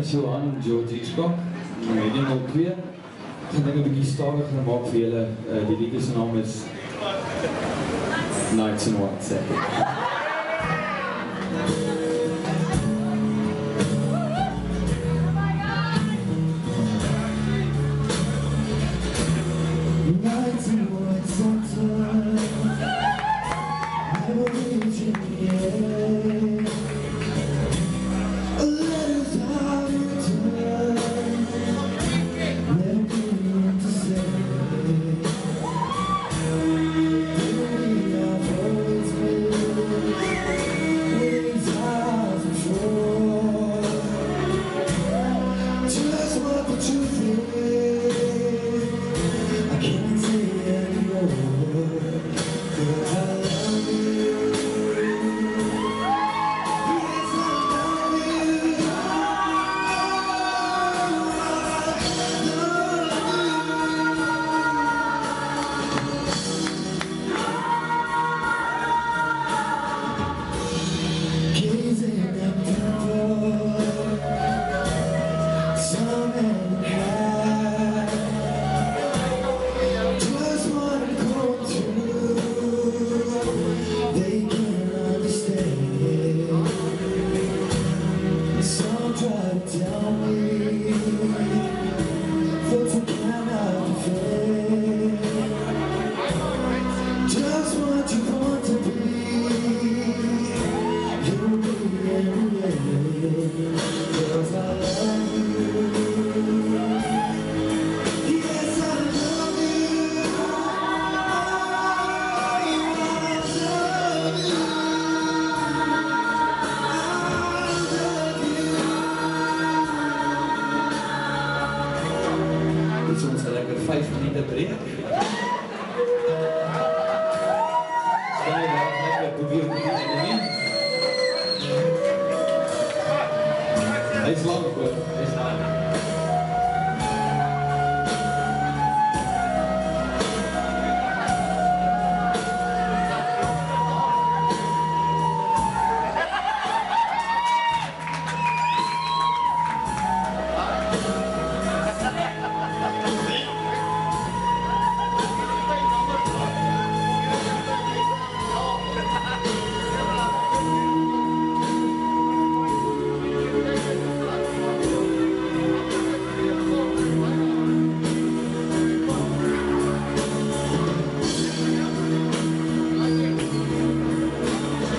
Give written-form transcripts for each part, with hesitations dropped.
Johan George Hitchcock, nummer 2. Ik ga dit een beetje stadiger maken voor jullie. Die liedje zijn naam is Nights in White Satin. Soms een lekker 5 minuten break. Stel je maar lekker proberen te doen. Hij is lang hoor, hij is lang.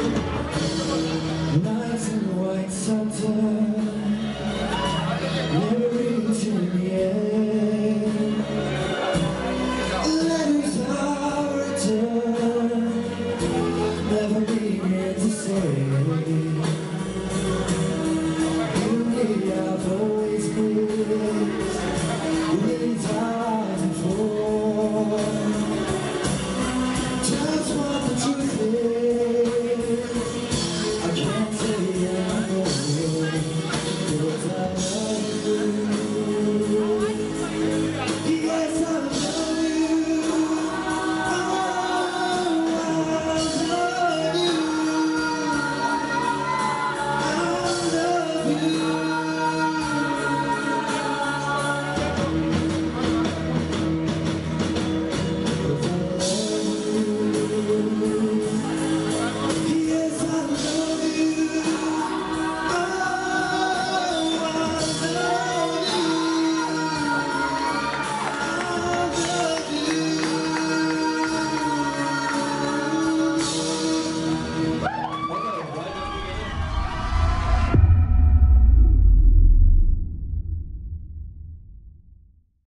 Nights in white satin.